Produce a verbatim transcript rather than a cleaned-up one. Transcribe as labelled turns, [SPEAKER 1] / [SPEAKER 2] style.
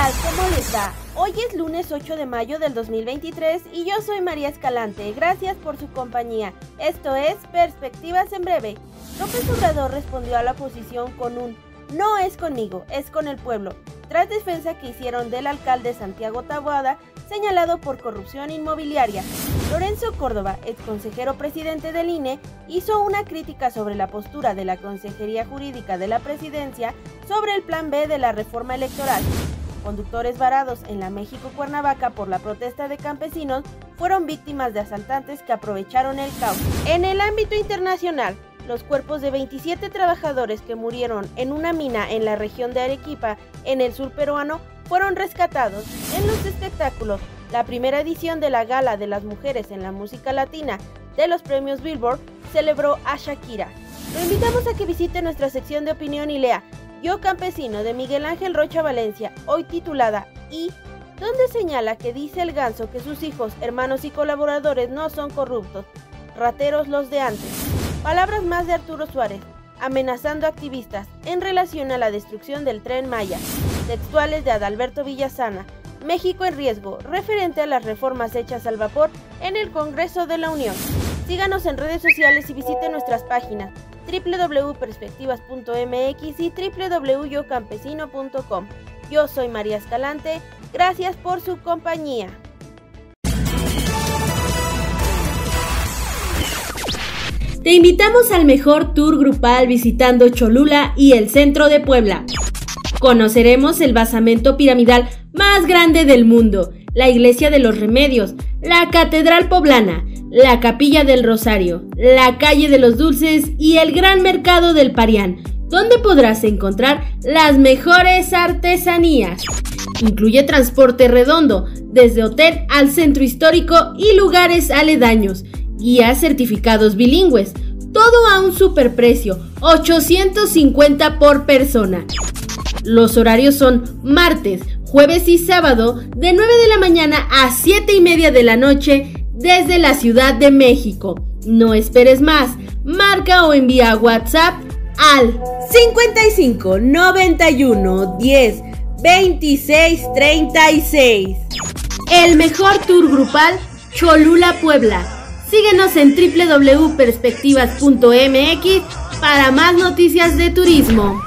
[SPEAKER 1] tal? ¿Cómo les va? Hoy es lunes ocho de mayo del dos mil veintitrés y yo soy María Escalante. Gracias por su compañía. Esto es Perspectivas en Breve. López Obrador respondió a la oposición con un "no es conmigo, es con el pueblo", tras defensa que hicieron del alcalde Santiago Taboada, señalado por corrupción inmobiliaria. Lorenzo Córdoba, ex consejero presidente del I N E, hizo una crítica sobre la postura de la Consejería Jurídica de la Presidencia sobre el Plan B de la reforma electoral. Conductores varados en la México-Cuernavaca por la protesta de campesinos fueron víctimas de asaltantes que aprovecharon el caos. En el ámbito internacional, los cuerpos de veintisiete trabajadores que murieron en una mina en la región de Arequipa, en el sur peruano, fueron rescatados. En los espectáculos, la primera edición de la Gala de las Mujeres en la Música Latina de los premios Billboard celebró a Shakira. Lo invitamos a que visite nuestra sección de opinión y lea Yo Campesino, de Miguel Ángel Rocha Valencia, hoy titulada "Y", donde señala que dice el ganso que sus hijos, hermanos y colaboradores no son corruptos, rateros los de antes. Palabras más de Arturo Suárez, amenazando a activistas en relación a la destrucción del Tren Maya. Textuales de Adalberto Villasana, México en riesgo, referente a las reformas hechas al vapor en el Congreso de la Unión. Síganos en redes sociales y visite nuestras páginas doble u doble u doble u punto perspectivas punto m x y doble u doble u doble u punto yo campesino punto com. Yo soy María Escalante, gracias por su compañía.
[SPEAKER 2] Te invitamos al mejor tour grupal visitando Cholula y el centro de Puebla. Conoceremos el basamento piramidal más grande del mundo, la Iglesia de los Remedios, la Catedral Poblana, la Capilla del Rosario, la Calle de los Dulces y el Gran Mercado del Parián, donde podrás encontrar las mejores artesanías. Incluye transporte redondo, desde hotel al centro histórico y lugares aledaños, guías certificados bilingües, todo a un superprecio, ochocientos cincuenta por persona. Los horarios son martes, jueves y sábado de nueve de la mañana a siete y media de la noche desde la Ciudad de México. No esperes más, marca o envía WhatsApp al cincuenta y cinco, noventa y uno, diez, veintiséis, treinta y seis. El mejor tour grupal Cholula, Puebla. Síguenos en doble u doble u doble u punto perspectivas punto m x para más noticias de turismo.